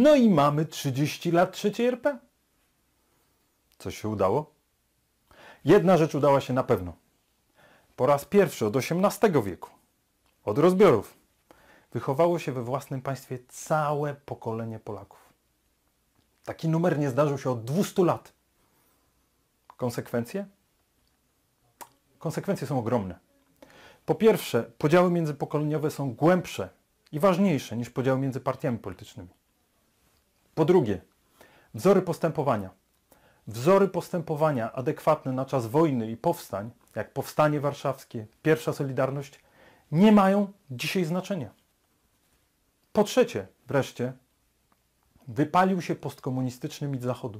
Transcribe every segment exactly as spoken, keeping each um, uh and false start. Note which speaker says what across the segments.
Speaker 1: No i mamy trzydzieści lat trzeciej R P. Coś się udało? Jedna rzecz udała się na pewno. Po raz pierwszy od osiemnastego wieku, od rozbiorów, wychowało się we własnym państwie całe pokolenie Polaków. Taki numer nie zdarzył się od dwustu lat. Konsekwencje? Konsekwencje są ogromne. Po pierwsze, podziały międzypokoleniowe są głębsze i ważniejsze niż podziały między partiami politycznymi. Po drugie, wzory postępowania. Wzory postępowania adekwatne na czas wojny i powstań, jak Powstanie Warszawskie, Pierwsza Solidarność, nie mają dzisiaj znaczenia. Po trzecie, wreszcie, wypalił się postkomunistyczny mit Zachodu.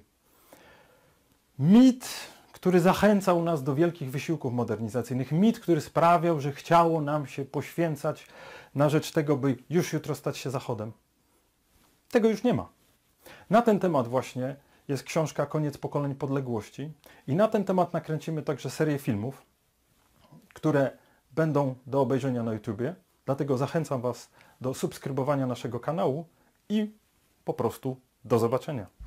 Speaker 1: Mit, który zachęcał nas do wielkich wysiłków modernizacyjnych. Mit, który sprawiał, że chciało nam się poświęcać na rzecz tego, by już jutro stać się Zachodem. Tego już nie ma. Na ten temat właśnie jest książka Koniec pokoleń podległości i na ten temat nakręcimy także serię filmów, które będą do obejrzenia na YouTubie. Dlatego zachęcam Was do subskrybowania naszego kanału i po prostu do zobaczenia.